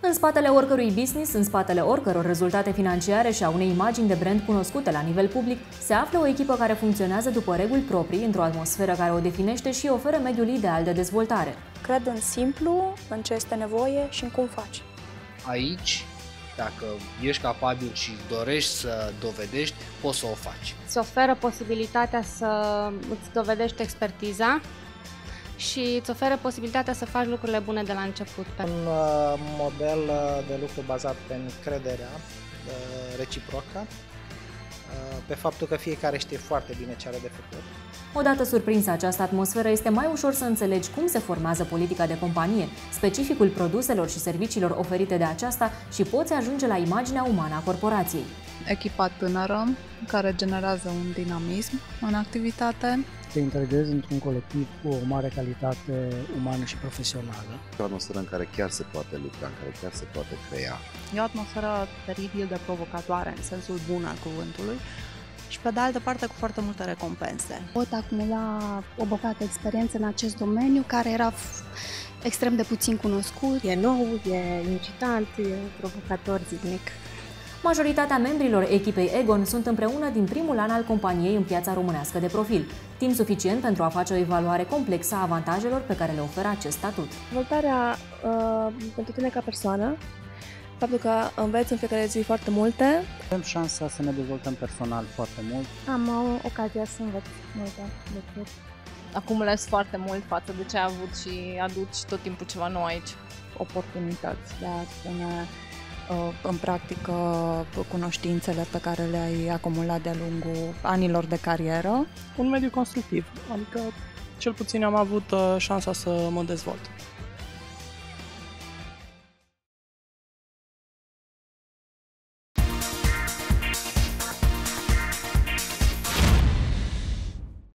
În spatele oricărui business, în spatele oricăror rezultate financiare și a unei imagini de brand cunoscute la nivel public, se află o echipă care funcționează după reguli proprii, într-o atmosferă care o definește și oferă mediul ideal de dezvoltare. Cred în simplu, în ce este nevoie și în cum faci. Aici, dacă ești capabil și dorești să dovedești, poți să o faci. Îți oferă posibilitatea să îți dovedești expertiza și îți oferă posibilitatea să faci lucrurile bune de la început. Un model de lucru bazat pe încrederea reciprocă, pe faptul că fiecare știe foarte bine ce are de făcut. Odată surprinsă această atmosferă, este mai ușor să înțelegi cum se formează politica de companie, specificul produselor și serviciilor oferite de aceasta și poți ajunge la imaginea umană a corporației. Echipa tânără, care generează un dinamism în activitate. Te integrezi într-un colectiv cu o mare calitate umană și profesională. O atmosferă în care chiar se poate lucra, în care chiar se poate crea. E o atmosferă teribil de provocatoare, în sensul bun al cuvântului, și pe de altă parte cu foarte multe recompense. Pot acumula o bogată experiență în acest domeniu, care era extrem de puțin cunoscut. E nou, e incitant, e provocator zilnic. Majoritatea membrilor echipei Egon sunt împreună din primul an al companiei în piața românească de profil, timp suficient pentru a face o evaluare complexă a avantajelor pe care le oferă acest statut. Dezvoltarea pentru tine ca persoană, faptul că înveți în fiecare zi foarte multe. Avem șansa să ne dezvoltăm personal foarte mult. Am ocazia să învăț multe lucruri. Acumulezi foarte mult față de ce ai avut și aduci tot timpul ceva nou aici. Oportunități de a pune în practică cunoștințele pe care le-ai acumulat de-a lungul anilor de carieră. Un mediu constructiv, adică cel puțin am avut șansa să mă dezvolt.